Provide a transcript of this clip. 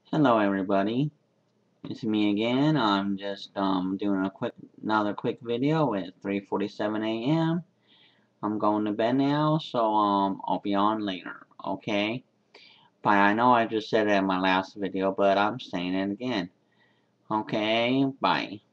Hello everybody, it's me again. I'm just doing another quick video at 3:47 a.m. I'm going to bed now, so I'll be on later, okay? But I know I just said it in my last video, but I'm saying it again. Okay, bye.